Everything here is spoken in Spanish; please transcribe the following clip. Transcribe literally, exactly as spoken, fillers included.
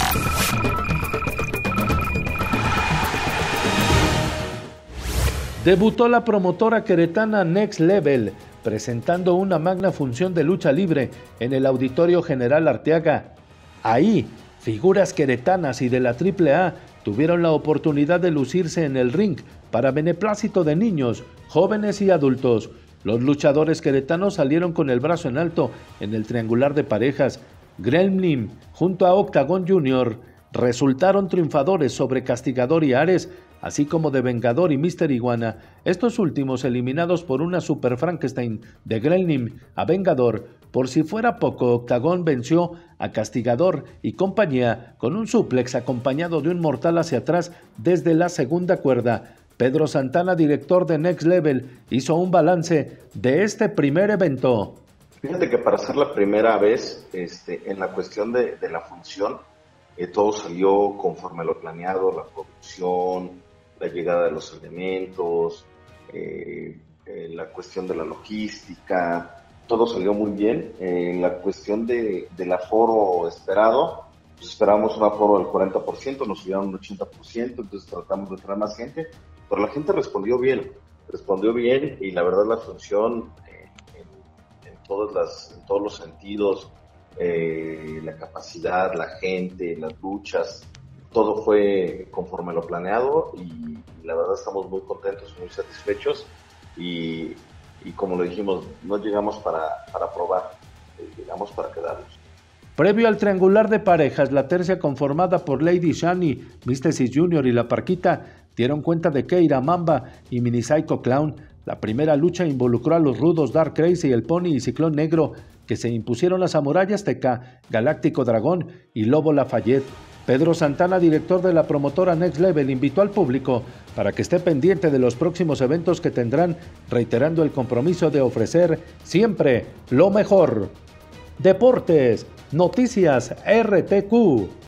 Debutó la promotora queretana Next Level, presentando una magna función de lucha libre en el Auditorio General Arteaga. Ahí, figuras queretanas y de la triple A tuvieron la oportunidad de lucirse en el ring para beneplácito de niños, jóvenes y adultos. Los luchadores queretanos salieron con el brazo en alto en el triangular de parejas. Gremlin junto a Octagon Junior resultaron triunfadores sobre Castigador y Ares, así como de Vengador y míster Iguana, estos últimos eliminados por una Super Frankenstein de Gremlin a Vengador. Por si fuera poco, Octagon venció a Castigador y compañía con un suplex acompañado de un mortal hacia atrás desde la segunda cuerda. Pedro Santana, director de Next Level, hizo un balance de este primer evento. Fíjate que para ser la primera vez, este, en la cuestión de, de la función, eh, todo salió conforme a lo planeado, la producción, la llegada de los elementos, eh, eh, la cuestión de la logística, todo salió muy bien. En eh, la cuestión de, del aforo esperado, pues esperábamos un aforo del cuarenta por ciento, nos subieron un ochenta por ciento, entonces tratamos de traer más gente, pero la gente respondió bien, respondió bien y la verdad la función eh, en, en, todas las, en todos los sentidos, eh, la capacidad, la gente, las luchas, todo fue conforme a lo planeado y la verdad estamos muy contentos, muy satisfechos y, y como lo dijimos, no llegamos para, para probar, llegamos para quedarnos. Previo al triangular de parejas, la tercia conformada por Lady Shani, Místesis Junior y La Parquita dieron cuenta de Keira Mamba y Mini Psycho Clown. La primera lucha involucró a los rudos Dark Crazy, El Pony y Ciclón Negro, que se impusieron a Samurai Azteca, Galáctico Dragón y Lobo Lafayette. Pedro Santana, director de la promotora Next Level, invitó al público para que esté pendiente de los próximos eventos que tendrán, reiterando el compromiso de ofrecer siempre lo mejor. Deportes, Noticias R T Q.